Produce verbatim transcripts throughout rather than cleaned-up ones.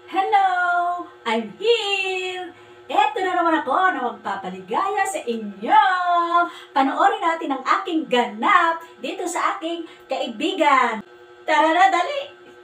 Hello! I'm here! Eto na naman ako na magpapaligaya sa inyo! Panoorin natin ang aking ganap dito sa aking kaibigan. Tara na, dali!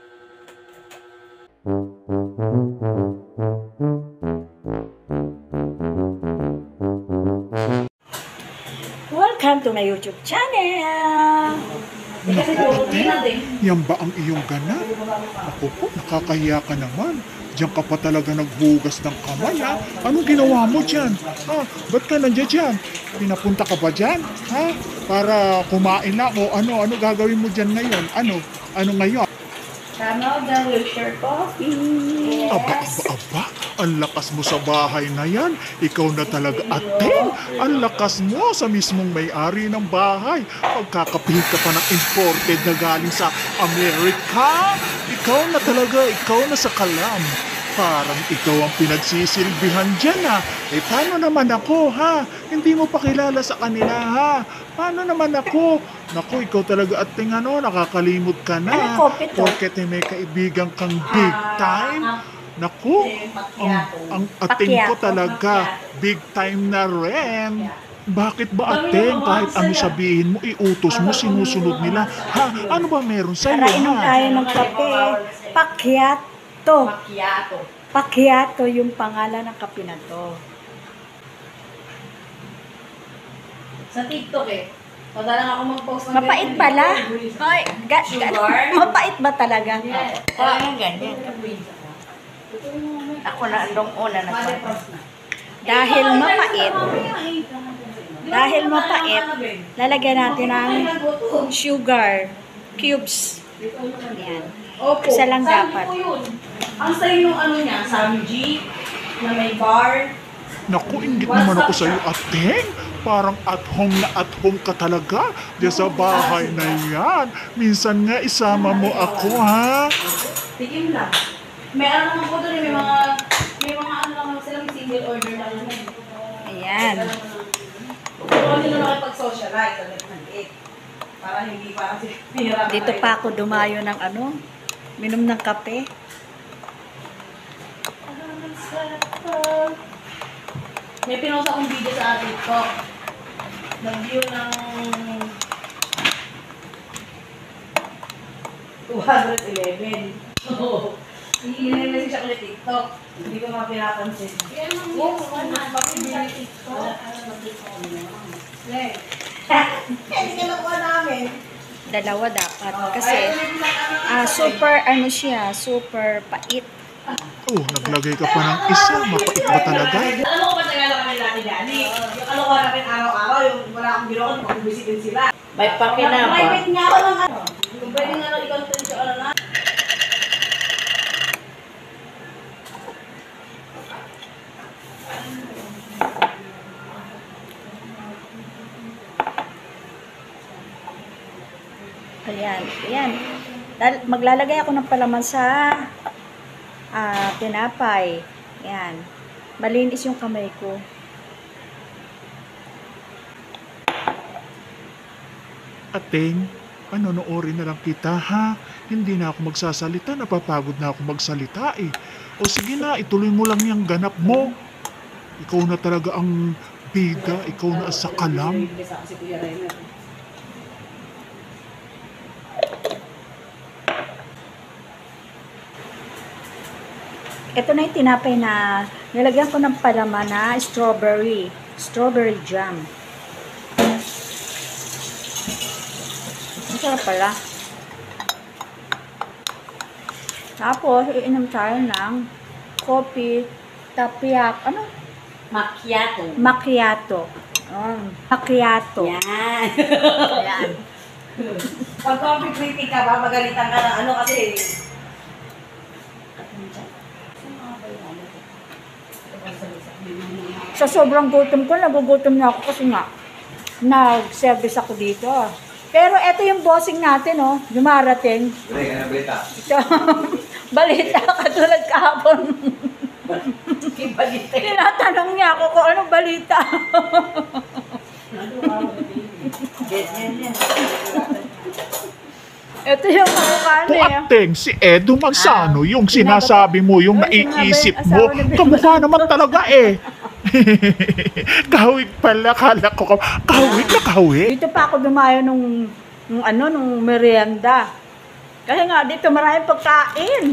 Welcome to my YouTube channel! Naku, ate, yan ba ang iyong ganap? Naku po, nakakahiya ka naman. Diyan ka pa talaga naghugas ng kamay, ha? Anong ginawa mo dyan? Ha? Ba't ka nandiyan dyan? Pinapunta ka ba dyan? Ha? Para kumain lang o ano? Ano gagawin mo dyan ngayon? Ano? Ano ngayon? Tama, the Wilshire Coffee. Aba, aba, aba. Ang lakas mo sa bahay na yan. Ikaw na talaga, ate. Ang lakas mo sa mismong may-ari ng bahay. Pagkakapihit ka pa ng imported na galing sa Amerika. Ikaw na talaga, ikaw na sa kalam. Parang ikaw ang pinagsisilbihan dyan, ha? Eh, paano naman ako, ha? Hindi mo pa kilala sa kanila, ha? Paano naman ako? Naku, ikaw talaga ating ano, nakakalimot ka na. Porket may kaibigan kang big time. Naku, ang, ang ating ko talaga, big time na rin. Bakit ba ating, kahit ano sabihin mo, iutos mo, sinusunod nila? Ha? Ano ba meron sa'yo, ha? Inom tayo ng kape. Pakiato. Macchiato. Pakiato yung pangalan ng kape na to. Sa TikTok eh. Madalang ako mag-post ng Mapait pala. Ay, ga, ga, mapait ba talaga? Yes. Parang ganyan. Ako na andong una na to. Dahil mapait, dahil mapait, lalagyan natin ng sugar cubes. Yan. Opo. Isa lang Sabi dapat. ko yun. Ang sayo yung ano niya, Samji, na may bar. Naku, inggit naman ako sa'yo, ating. Parang at home na at home ka talaga diyan sa bahay na yan. Minsan nga isama mo ako, ha? Tigim lang. May ano naman po doon, may mga, may mga ano lang sila, may single order na lang. Ayan. Kung ano na nakipag-socialize, ano nag-eat. Para hindi pa kasi hirap. Dito pa ako dumayo ng ano, minom ng kape. May pinost akong video sa TikTok. Nag-view ng two eleven. Oo. Hindi-message ako sa TikTok. Hindi ko mga pinapansin. Oo, ano? Bakit sa TikTok? Hindi ka nakuha namin. Dalawa dapat. Kasi ah, super, ano siya, super pait. Oh, naglagay ka pa ng isa. Mapait ba talaga? Alam mo kung ba't nagala kami dati-dati? Yung kalokohan namin araw-araw, yung wala akong ginawa, mag-visitin sila. May pakinabang. Private nga ako ng ano. Kung pwede nga lang i-content yung ano na. Ayan, ayan. Dal- Maglalagay ako ng palaman sa ah, tinapay. Ayan. Malinis yung kamay ko. Ating, panonoorin na lang kita, ha? Hindi na ako magsasalita, napapagod na ako magsalita, eh. O sige na, ituloy mo lang yung ganap mo. Ikaw na talaga ang bida, ikaw na sa kalam. Ito na yung tinapay na nilagyan ko ng palaman na strawberry. Strawberry jam. Ang sarap pala. Tapos, iinom tayo ng coffee, tapiak, ano? Macchiato. Macchiato. Um, macchiato. Yan. Ayan. Pag coffee critic ka ba, magalitan ka na ano kasi. Sa sobrang gutom ko, nagugutom na ako kasi nga, nag-service ako dito. Pero eto yung bossing natin, oh, dumarating. Ano balita? Ito, balita katulad kahapon. Balita. Tinatanong niya ako kung anong balita. Ganyan yan. Ito yung kamukha Po niya. ateng, si Edo Manzano, Ah, yung sinasabi mo, yung Ay, naiisip sinabi, mo, asawa ni Bel kamukha naman talaga eh. Kahawig pala, kala ko, ka- kahawig na kahawig. Dito pa ako dumayo nung, nung ano, nung merienda. Kasi nga, dito maraming pagkain.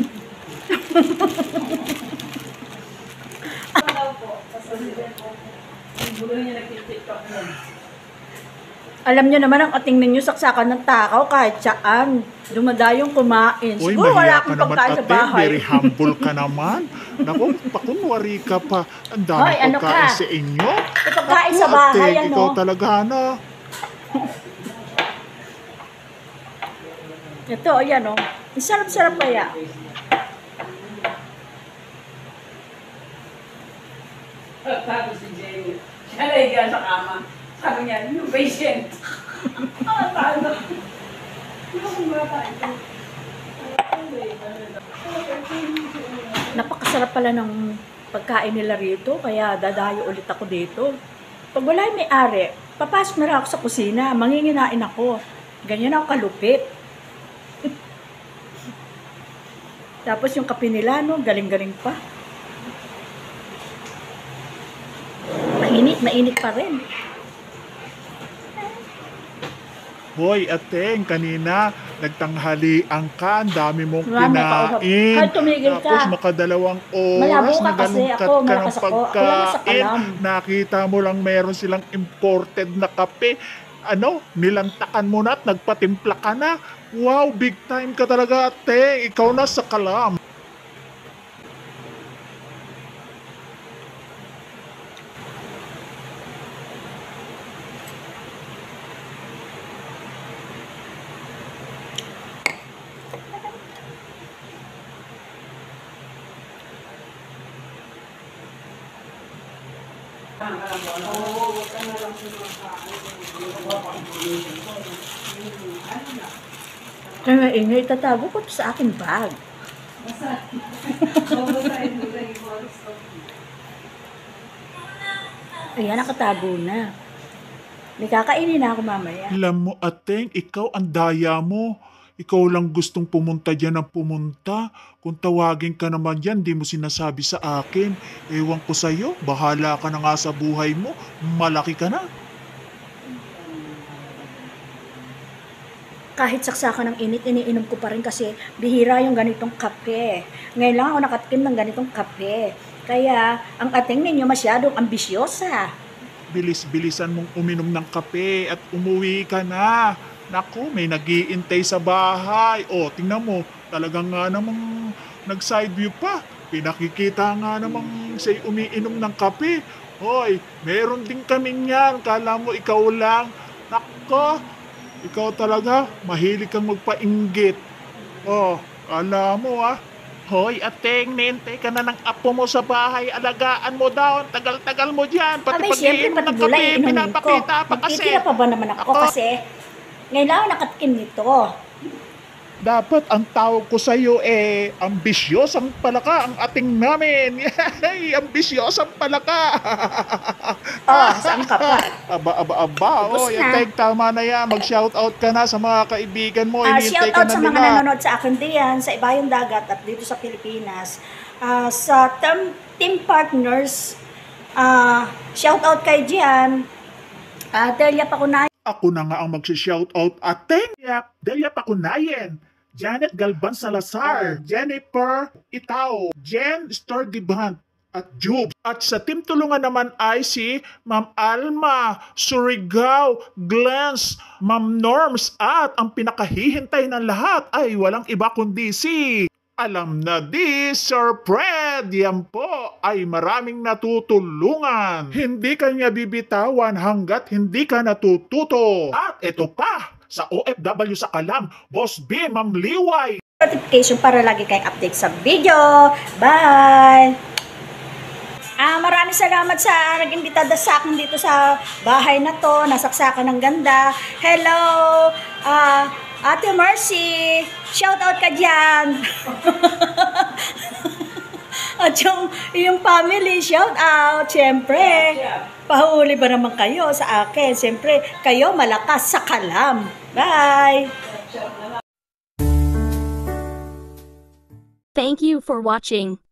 Alam niyo naman ang ating ninyo saksakan ng takaw kahit saan. Dumadayong kumain. Uy, Siguro wala mahiya ka akong naman pagkain sa ate, bahay. very humble ka naman. Naku, pakunwari ka pa. Ang dami Hoy, ano pagkain ka? sa inyo. May pagkain Naku, sa bahay, ate, ano? ikaw talaga na. Ito, ayan o. Oh. Ang sarap-sarap kaya. Tapos si Jenny, siya na higa sa kama. Sabi niya, yung patient. Ah, paano? Yung bata ito. Napakasarap pala ng pagkain nila rito, kaya dadayo ulit ako dito. Pag wala yung may-ari, papasok na lang ako sa kusina, manginginain ako. Ganyan ako kalupit. Tapos yung kape nila, no, galing-galing pa. Mainit, mainit pa rin. Hoy, ateng, kanina, nagtanghalian ka, ang dami mong Marami pa ako. kinain. Kahit tumigil ka. Tapos makadalawang Malabo oras, ka kasi nagalungkat ako, ka ng malakas ako. Ako lang sa pagkain. kalam. Nakita mo lang meron silang imported na kape. Ano, nilantakan mo na at nagpatimpla ka na. Wow, big time ka talaga, ateng. Ikaw na sa kalam. Kaya ingay, itatago ko to sa aking bag. Ayan, nakatago na. May kakainin na ako mamaya. Alam mo, ateng, ikaw ang daya mo. Ikaw lang gustong pumunta dyan ng pumunta. Kung tawagin ka naman yan, di mo sinasabi sa akin. Ewan ko sa'yo, bahala ka na nga sa buhay mo. Malaki ka na. Kahit saksakan ng init, iniinom ko pa rin kasi bihira yung ganitong kape. Ngayon lang ako nakatikim ng ganitong kape. Kaya, ang ating ninyo masyadong ambisyosa. Bilis-bilisan mong uminom ng kape at umuwi ka na. Naku, may nag-iintay sa bahay. O, tingnan mo, talagang nga namang nag-side view pa. Pinakikita nga namang siya'y umiinom ng kape. Hoy, meron din kaming yan. Kala mo ikaw lang. Nako, ikaw talaga, mahilig kang magpainggit. Oh, kala mo ah. Hoy, ateng, nintay ka na ng apo mo sa bahay. Alagaan mo daw. Ang tagal-tagal mo dyan. Pati Abay, siyempre, pag-iinom pati ng gulay, kape, inumin ko. pinapakita pa kasi. Magtitira pa ba naman ako Ako. kasi ngayon lang ako nakatikim nito. Dapat ang tawag ko sa'yo eh, ambisyosang palaka ang ating namin. Yay, ambisyosang palaka. Oh, saan ka pa? Aba, aba, aba. Ubus Oh, na. Yatek, tama na yan. Mag-shoutout ka na sa mga kaibigan mo. Ah, Hinihintay shout ka out na sa mga nila. nanonood sa akin diyan, sa Ibayong Dagat at dito sa Pilipinas. Ah, sa team, team partners, ah, shout out kay Gian. Ah, Delia Pakunay. Ako na nga ang mag-shoutout. Ateng, yap, Delia Pakunayen. Janet Galban Salazar, Jennifer Itao, Jen Stordibant, at Jubes. At sa team tulungan naman ay si Ma'am Alma, Surigao, Glens, Ma'am Norms, at ang pinakahihintay ng lahat ay walang iba kundi si... Alam na di, Sir Fred, yan po ay maraming natutulungan. Hindi kanya bibitawan hanggat hindi ka natututo. At ito pa, sa O F W sa Kalam, Boss B, Ma'am Liway. Notification para lagi kayong update sa video. Bye! Ah, maraming salamat sa nag-imbitada sa akin dito sa bahay na to. Nasaksakan ng ganda. Hello! Ah, Ate Mercy! Shout out ka dyan! At yung, yung family, shout out! Siyempre, pahuli ba naman kayo sa akin? Siyempre, kayo malakas sa kalam. Bye! Thank you for watching.